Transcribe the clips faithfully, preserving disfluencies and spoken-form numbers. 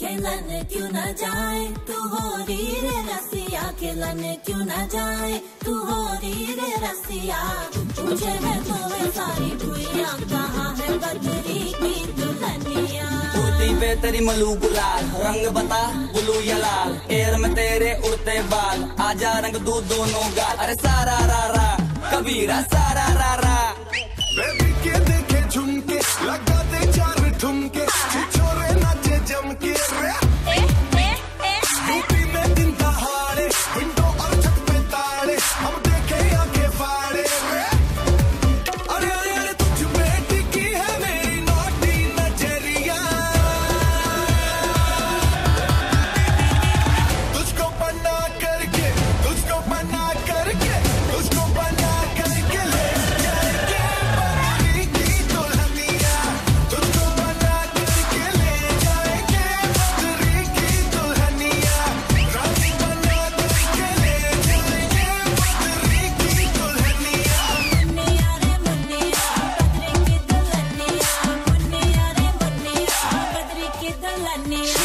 खेलन क्यों न जाए तू हो री रे रसिया, खेलन क्यों न जाए तू हो री रे रसिया। पूछे है तो वे सारी भुइयां कहाँ है बदरी की दुल्हनिया। कुर्ती पे तेरी मलू गुलाल, रंग बता ब्लू या लाल, एयर में तेरे उड़ते बाल, आजा रंग दू दोनों गाल। अरे सारा रा रा कबीरा सारा रा रा। बेबी के देखे झुमके लगा दे चार ठुमके, छोरे नाचे जम के रे। यूपी में दिन दहाड़े विंडो और छत पे ताड़े, हम देखे आगे फाड़े रे। अरे अरे अरे तुझ पे टिकी है मेरी नोटी नजरिया, तुझको बना करके तुझको बना करके तुझको बना करके ले जाएंगे बदरी की दुल्हनिया। तुझको बना करके ले जाएंगे बदरी की दुल्हनिया, रानी बना करके ले जाएंगे बदरी की दुल्हनिया। मुन्निया रे मुन्निया बदरी की दुल्हनिया, मुन्निया रे मुन्निया बदरी की दुल्हनिया।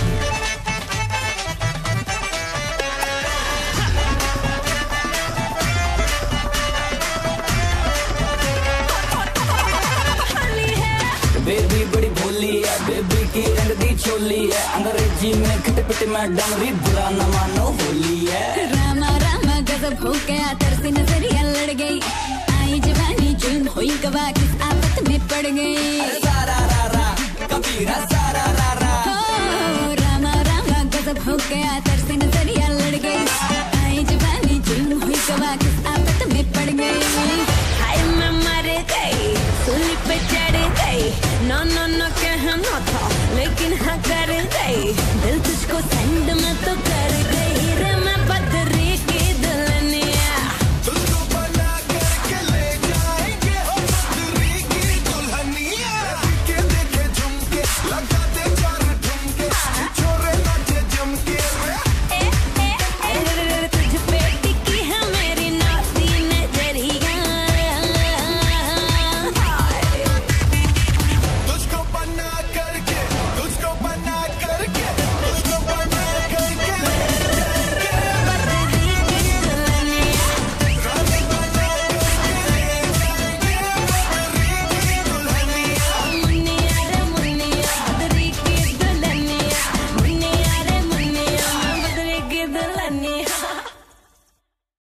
बेबी बड़ी भोली है, बेबी की रंग दी चोली है, अंग्रेजी में खिट पिट में डंगरी, बुरा न मानो होली है। रामा रामा गजब हो गया, तरसी नजरिया लड़ गई, आई जवानी जुल्म हुई गवा, किस आफत में पड़ गई। अरे सारा रा रा कबीरा सारा रा रा। हो रामा रामा गजब हो गया, तरसी नजरिया लड़ गई, आई जवानी जुल्म हुई गवा, किस आफत में पड़ गई। हाय मैं मर गई, सूली पे चढ़ गई, नो नो नो कहना था लेकिन हाँ कर गई, दिल तुझको सेंड